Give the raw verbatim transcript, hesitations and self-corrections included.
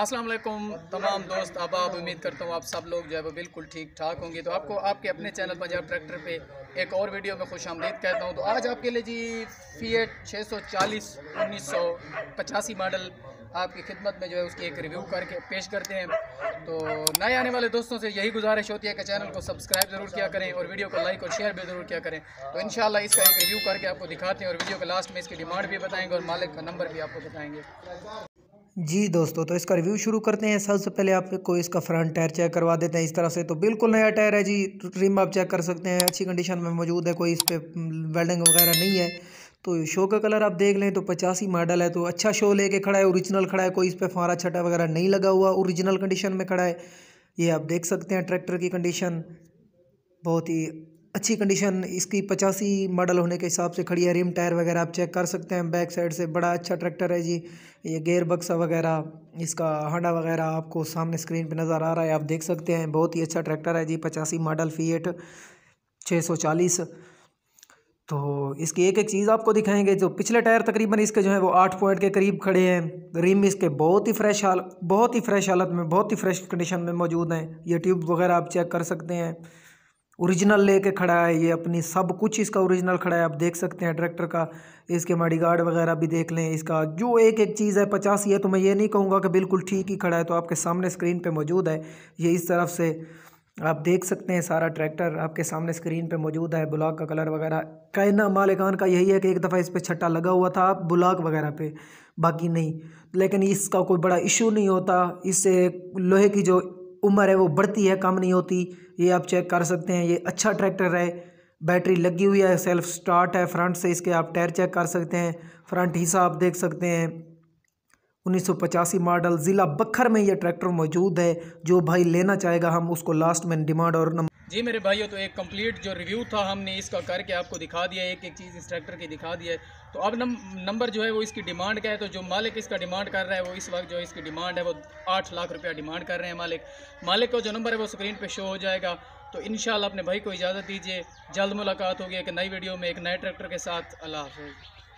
अस्सलाम वालेकुम तमाम दोस्त अहबाब, उम्मीद करता हूँ आप सब लोग जो है वो बिल्कुल ठीक ठाक होंगे। तो आपको आपके अपने चैनल पंजाब ट्रैक्टर पे एक और वीडियो में खुश आमदीद कहता हूँ। तो आज आपके लिए जी फिएट छः सौ चालीस उन्नीस सौ पचासी मॉडल आपकी खिदमत में जो है उसकी एक रिव्यू करके पेश करते हैं। तो नए आने वाले दोस्तों से यही गुजारिश होती है कि चैनल को सब्सक्राइब ज़रूर किया करें और वीडियो को लाइक और शेयर भी ज़रूर किया करें। तो इंशाल्लाह इसका एक रिव्यू करके आपको दिखाते हैं और वीडियो के लास्ट में इसकी डिमांड भी बताएंगे और मालिक का नंबर भी आपको बताएंगे। जी दोस्तों, तो इसका रिव्यू शुरू करते हैं। सबसे पहले आपको इसका फ्रंट टायर चेक करवा देते हैं। इस तरह से तो बिल्कुल नया टायर है जी। रिम आप चेक कर सकते हैं, अच्छी कंडीशन में मौजूद है, कोई इस पर वेल्डिंग वगैरह नहीं है। तो शो का कलर आप देख लें तो पचासी मॉडल है, तो अच्छा शो लेके खड़ा है, ओरिजिनल खड़ा है, कोई इस पर फारा छटा वगैरह नहीं लगा हुआ, ओरिजिनल कंडीशन में खड़ा है। ये आप देख सकते हैं ट्रैक्टर की कंडीशन बहुत ही अच्छी कंडीशन इसकी पचासी मॉडल होने के हिसाब से खड़ी है। रिम टायर वगैरह आप चेक कर सकते हैं बैक साइड से, बड़ा अच्छा ट्रैक्टर है जी। ये गेयर बक्सा वगैरह इसका हांडा वगैरह आपको सामने स्क्रीन पे नज़र आ रहा है, आप देख सकते हैं। बहुत ही अच्छा ट्रैक्टर है जी, पचासी मॉडल फिएट छः सौ चालीस। तो इसकी एक एक चीज़ आपको दिखाएंगे। जो पिछले टायर तकरीबन इसके जो है वो आठ पॉइंट के करीब खड़े हैं। रिम इसके बहुत ही फ्रेश हाल बहुत ही फ्रेश हालत में बहुत ही फ्रेश कंडीशन में मौजूद हैं। ये ट्यूब वगैरह आप चेक कर सकते हैं, ओरिजिनल लेके खड़ा है। ये अपनी सब कुछ इसका ओरिजिनल खड़ा है, आप देख सकते हैं ट्रैक्टर का। इसके मॉडी गार्ड वगैरह भी देख लें, इसका जो एक एक चीज़ है पचासी है, तो मैं ये नहीं कहूँगा कि बिल्कुल ठीक ही खड़ा है। तो आपके सामने स्क्रीन पे मौजूद है, ये इस तरफ से आप देख सकते हैं। सारा ट्रैक्टर आपके सामने स्क्रीन पे मौजूद है। ब्लॉक का कलर वगैरह कहना मालिकान का यही है कि एक दफ़ा इस पर छट्टा लगा हुआ था ब्लॉक वगैरह पे, बाकी नहीं। लेकिन इसका कोई बड़ा इशू नहीं होता, इससे लोहे की जो उम्र है वो बढ़ती है, कम नहीं होती। ये आप चेक कर सकते हैं। ये अच्छा ट्रैक्टर है, बैटरी लगी हुई है, सेल्फ स्टार्ट है। फ्रंट से इसके आप टायर चेक कर सकते हैं, फ्रंट हिस्सा आप देख सकते हैं। उन्नीस सौ पचासी मॉडल ज़िला बखर में ये ट्रैक्टर मौजूद है। जो भाई लेना चाहेगा हम उसको लास्ट में डिमांड और नंबर। जी मेरे भाइयों, तो एक कंप्लीट जो रिव्यू था हमने इसका करके आपको दिखा दिया, एक एक चीज़ इस ट्रैक्टर की दिखा दिया है। तो अब नम, नंबर जो है वो इसकी डिमांड का है। तो जो मालिक इसका डिमांड कर रहा है वो इस वक्त जो इसकी डिमांड है वो आठ लाख रुपया डिमांड कर रहे हैं मालिक। मालिक का जो नंबर है वो स्क्रीन पे शो हो जाएगा। तो इंशाल्लाह अपने भाई को इजाज़त दीजिए, जल्द मुलाकात होगी एक नई वीडियो में एक नए ट्रैक्टर के साथ। अल्लाह हाफ़िज़।